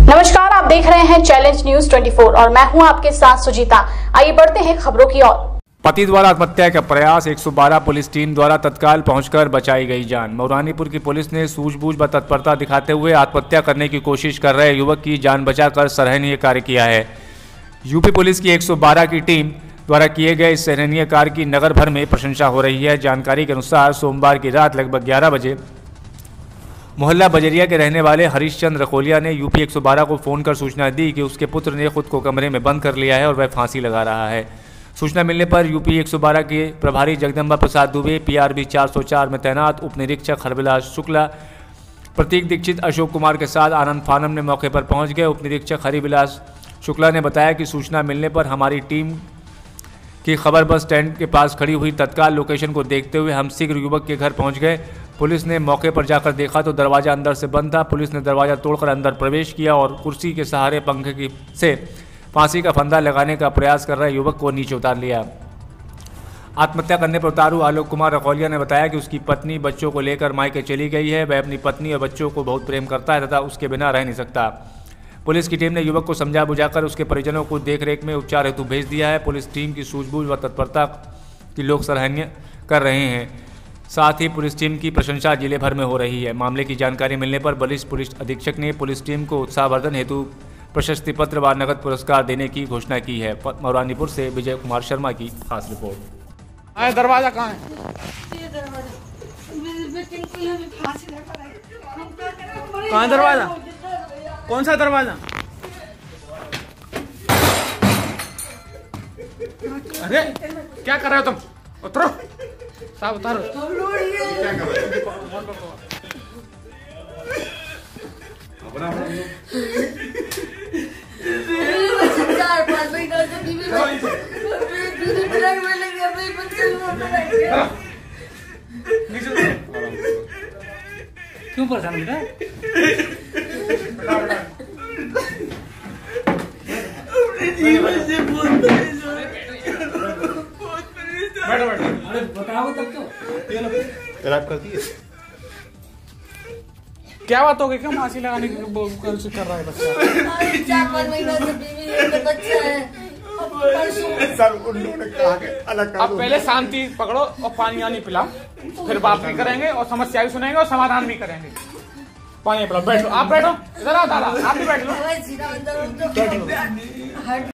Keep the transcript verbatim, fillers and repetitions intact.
नमस्कार, आप देख रहे हैं चैलेंज न्यूज चौबीस और मैं हूं आपके साथ सुजीता। आइए बढ़ते हैं खबरों की ओर। पति द्वारा आत्महत्या का प्रयास, एक सौ बारह पुलिस टीम द्वारा तत्काल पहुंचकर बचाई गई जान। मौरानीपुर की पुलिस ने सूझबूझ व तत्परता दिखाते हुए आत्महत्या करने की कोशिश कर रहे युवक की जान बचाकर सराहनीय कार्य किया है। यूपी पुलिस की एक सौ बारह की टीम द्वारा किए गए इस सराहनीय कार्य की नगर भर में प्रशंसा हो रही है। जानकारी के अनुसार सोमवार की रात लगभग ग्यारह बजे मोहल्ला बजरिया के रहने वाले हरीशचंद्र रखोलिया ने यूपी एक सौ बारह को फ़ोन कर सूचना दी कि उसके पुत्र ने खुद को कमरे में बंद कर लिया है और वह फांसी लगा रहा है। सूचना मिलने पर यूपी एक सौ बारह के प्रभारी जगदम्बा प्रसाद दुबे, पीआरबी चार सौ चार में तैनात उप निरीक्षक हरविलास शुक्ला, प्रतीक दीक्षित, अशोक कुमार के साथ आनंद फानम ने मौके पर पहुंच गए। उप निरीक्षक हरविलास शुक्ला ने बताया कि सूचना मिलने पर हमारी टीम की खबर बस स्टैंड के पास खड़ी हुई। तत्काल लोकेशन को देखते हुए हम शीघ्र युवक के घर पहुंच गए। पुलिस ने मौके पर जाकर देखा तो दरवाज़ा अंदर से बंद था। पुलिस ने दरवाज़ा तोड़कर अंदर प्रवेश किया और कुर्सी के सहारे पंखे की से फांसी का फंदा लगाने का प्रयास कर रहे युवक को नीचे उतार लिया। आत्महत्या करने पर उतारू आलोक कुमार रखोलिया ने बताया कि उसकी पत्नी बच्चों को लेकर मायके चली गई है। वह अपनी पत्नी और बच्चों को बहुत प्रेम करता है तथा उसके बिना रह नहीं सकता। पुलिस की टीम ने युवक को समझा बुझाकर उसके परिजनों को देखरेख में उपचार हेतु भेज दिया है। पुलिस टीम की सूझबूझ व तत्परता की लोग सराहनीय कर रहे हैं। साथ ही पुलिस टीम की प्रशंसा जिले भर में हो रही है। मामले की जानकारी मिलने पर वरिष्ठ पुलिस अधीक्षक ने पुलिस टीम को उत्साहवर्धन हेतु प्रशस्ति पत्र व नगद पुरस्कार देने की घोषणा की है। मौरानीपुर से विजय कुमार शर्मा की खास रिपोर्ट। आए दरवाजा कहाँ है? कहाँ है दरवाजा? कौन सा दरवाजा? अरे क्या कर रहे हो तुम? उतरो, साहब उतारो। क्या कर रहे हो? क्यों परेशान बेटा? बताओ तब तो करती है। क्या बात हो गई? क्यों फांसी लगाने की कोशिश कर रहा है बच्चा? चार पाँच महीना से बीवी का बच्चा है। सर उन्होंने कहा कि अलग अब पहले शांति पकड़ो और पानी आनी पिलाओ, फिर बात भी करेंगे और समस्या भी सुनेंगे और समाधान भी करेंगे। पानी पिलाओ, बैठो, आप बैठो, इधर आओ दादा, आप भी बैठ लो।